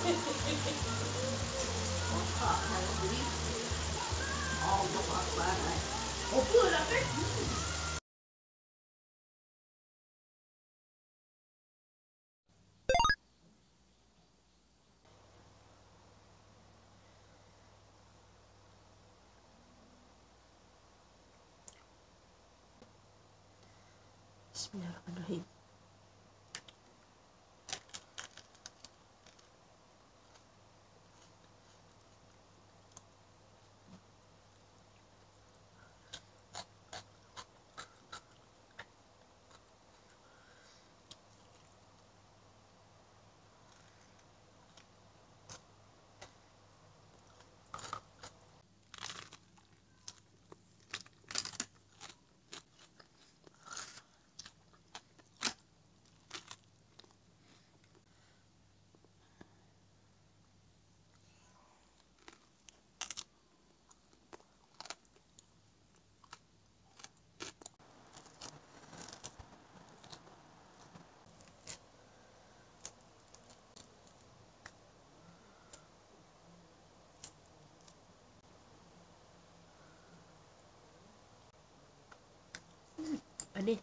Bismillahirrahmanirrahim. Aneh.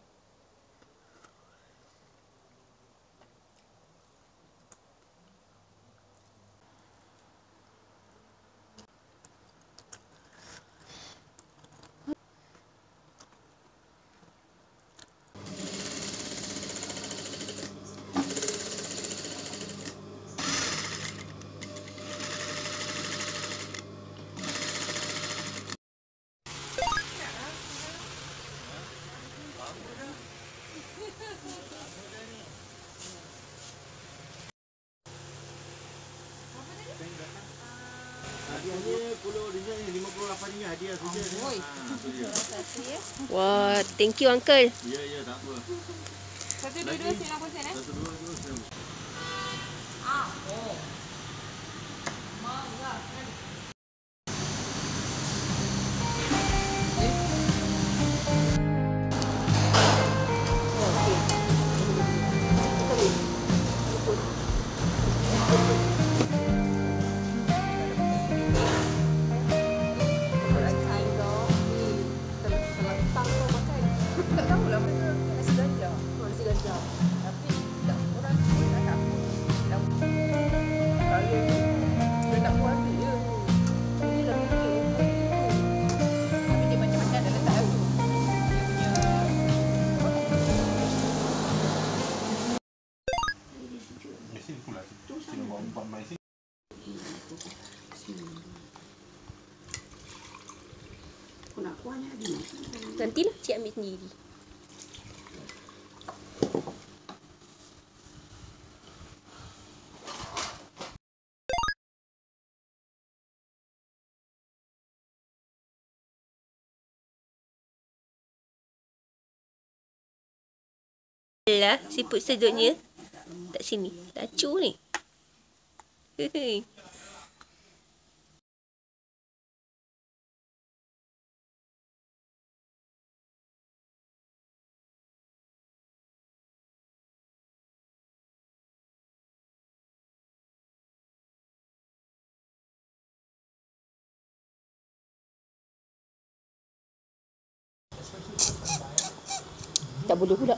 Hadiahnya RM10 ni, RM58 hadiah saja. Wah, thank you uncle. Ya, tak apa. Satu dua-dua RM90 eh? Satu dua RM90. Oh. Mangga kan. Nantilah cik ambil sendiri. Alah, siput sedutnya. Tak sini. Lacu ni. Hehe. Tak boleh pula.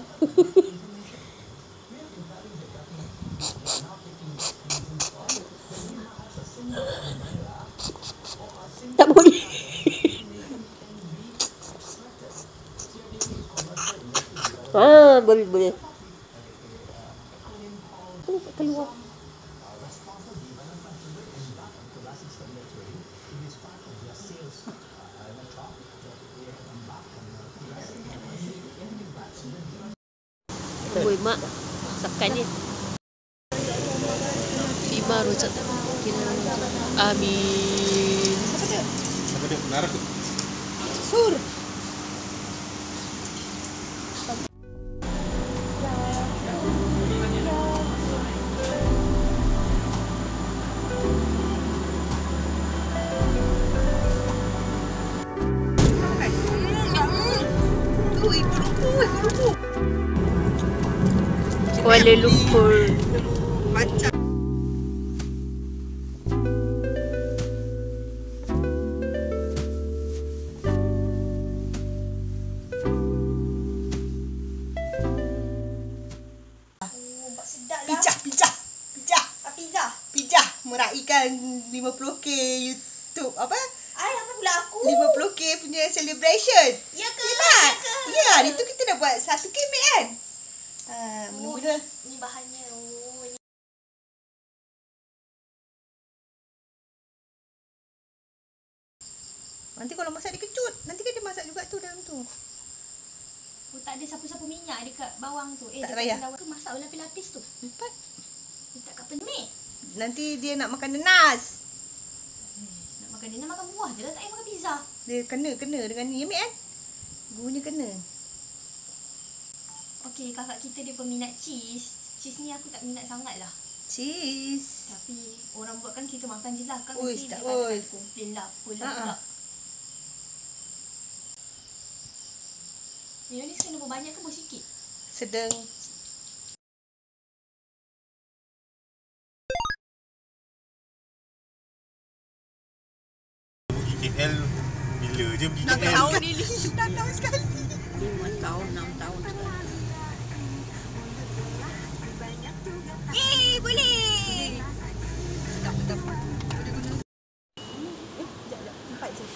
Tak boleh. Boleh. Keluar. Oi mak, masakan dia. Fima rojak tak mungkin. Amin. Apa dia? Narak tu. Sur. Kuala Lumpur. Macam yang 50k YouTube apa? Ai, apa pula aku? 50k punya celebration. Ya ke? Tak? Ya ke? Ya, hari tu kita dah buat 1k Mek kan? Mula-mula Ni bahannya. Oh, ni. nanti kalau masak dia kecut. Nanti kan dia masak juga tu dalam tu. Oh, tak ada sapu-sapu minyak dekat bawang tu. Tak dekat payah. bawang tu masak berlapis-lapis tu. 4. Letak kat penik. Nanti dia nak makan nanas. Nak makan dia nak makan buah je lah, tak payah makan pizza. Dia kena dengan ni Mek kan? Gurunya kena. Okey, kakak kita dia peminat cheese. Cheese ni aku tak minat sangat lah. Cheese. Tapi orang buat kan kita makan je lah. Kan Uish, mesti tak dia katakan uish. komplain lah. Apalah Ha-ha. pula. Mayonis kena buat banyak ke buat sikit? Sedang. Pergi KL bila je pergi 6 KL? tahun ni 6 tahun sekali. 5 tahun, 6 tahun. Boleh. Tak apa. Empat je.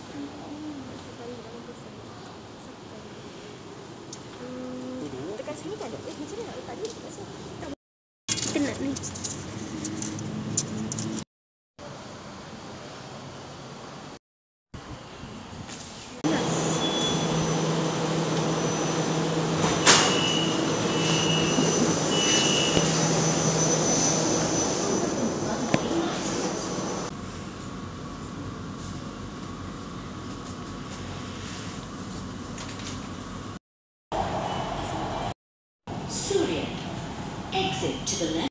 Tekan sini kan ada. Macam mana nak letak ni? Kita nak ni. Exit to the left.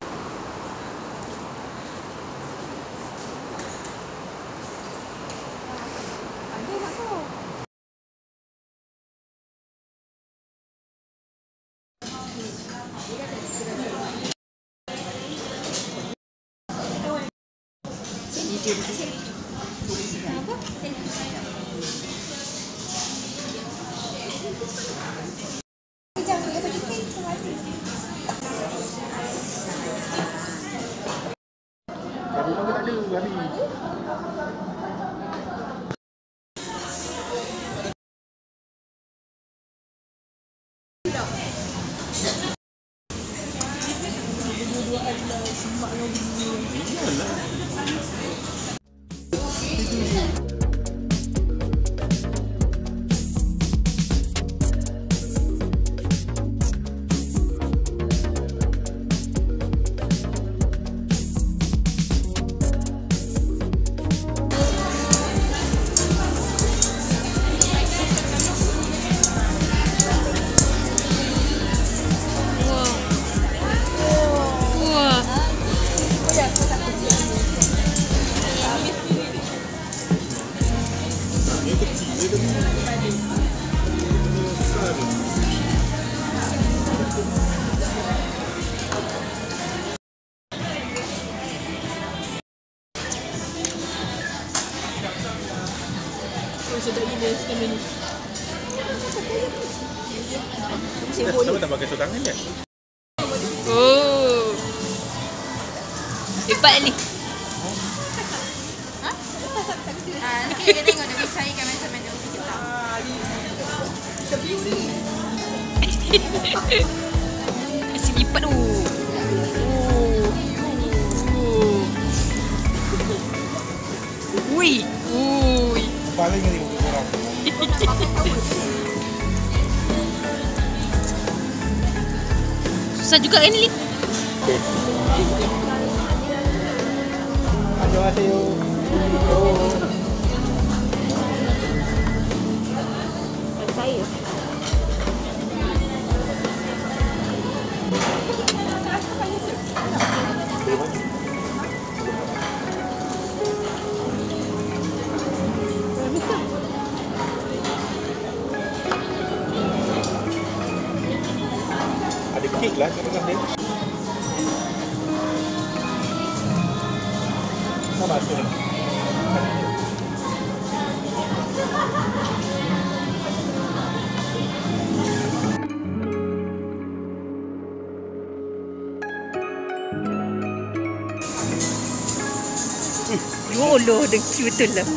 Sedap gila sekarang ni. Siapa tak pakai tangan je? Oh. Hebat ni. Nanti kita tengok dia percayakan macam mana kita tahu. Kasi lipat tu. Ui. Ui. Paling ni orang. Susah juga kan ni. Annyeonghaseyo. Saya. Ada kek lah kat tengah dia. Sama tu. Yolo, dengki betul lah.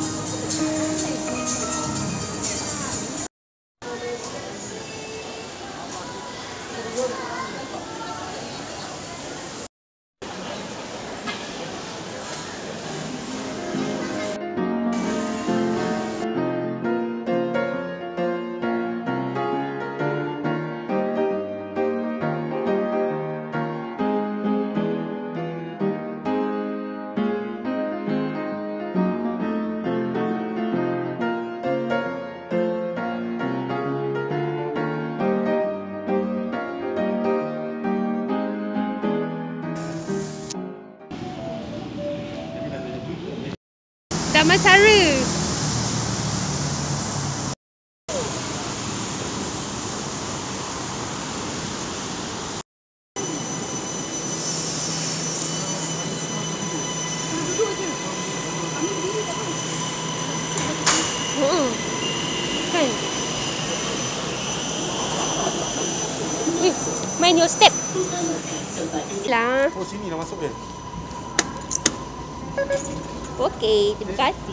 Damansara. Kan? Mind your step. Lah. Oh, sini lah masuk dia. Okey, terima kasih.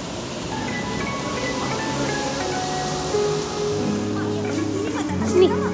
Sini.